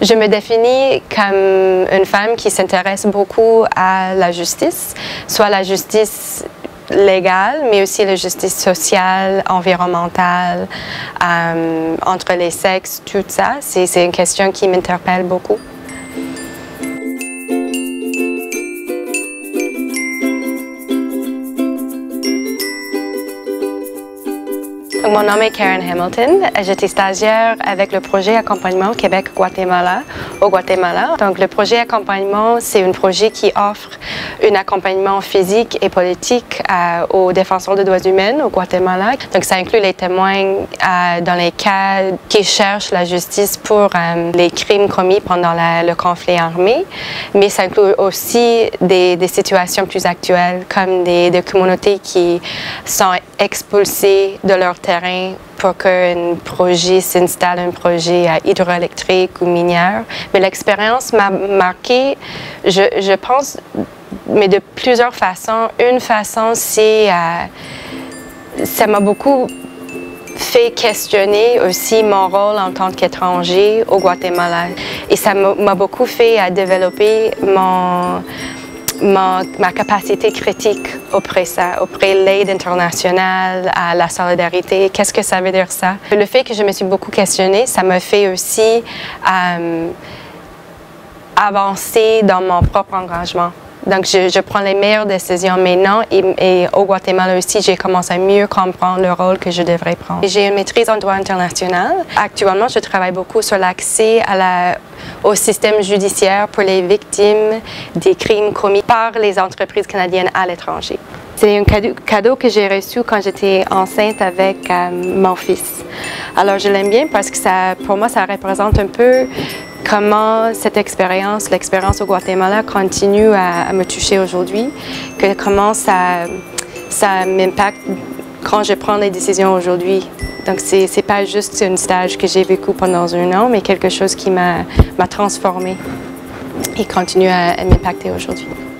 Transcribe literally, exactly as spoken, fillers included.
Je me définis comme une femme qui s'intéresse beaucoup à la justice, soit la justice légale, mais aussi la justice sociale, environnementale, euh, entre les sexes, tout ça. C'est une question qui m'interpelle beaucoup. Mon nom est Karen Hamilton. J'étais stagiaire avec le projet Accompagnement Québec-Guatemala au Guatemala. Donc, le projet Accompagnement, c'est un projet qui offre un accompagnement physique et politique euh, aux défenseurs des droits humains au Guatemala. Donc, ça inclut les témoins euh, dans les cas qui cherchent la justice pour euh, les crimes commis pendant la, le conflit armé. Mais ça inclut aussi des, des situations plus actuelles, comme des, des communautés qui sont expulsées de leur terrain pour qu'un projet s'installe, un projet hydroélectrique ou minière. Mais l'expérience m'a marqué, je, je pense, mais de plusieurs façons. Une façon, c'est, euh, ça m'a beaucoup fait questionner aussi mon rôle en tant qu'étranger au Guatemala. Et ça m'a beaucoup fait à développer mon Ma, ma capacité critique auprès ça, auprès de l'aide internationale, à la solidarité. Qu'est-ce que ça veut dire ça? Le fait que je me suis beaucoup questionnée, ça m'a fait aussi euh, avancer dans mon propre engagement. Donc, je, je prends les meilleures décisions maintenant et, et au Guatemala aussi, j'ai commencé à mieux comprendre le rôle que je devrais prendre. J'ai une maîtrise en droit international. Actuellement, je travaille beaucoup sur l'accès à la, au système judiciaire pour les victimes des crimes commis par les entreprises canadiennes à l'étranger. C'est un cadeau, cadeau que j'ai reçu quand j'étais enceinte avec euh, mon fils. Alors, je l'aime bien parce que ça, pour moi, ça représente un peu comment cette expérience, l'expérience au Guatemala continue à, à me toucher aujourd'hui, que comment ça, ça m'impacte quand je prends les décisions aujourd'hui. Donc, c'est c'est pas juste un stage que j'ai vécu pendant un an, mais quelque chose qui m'a transformée et continue à, à m'impacter aujourd'hui.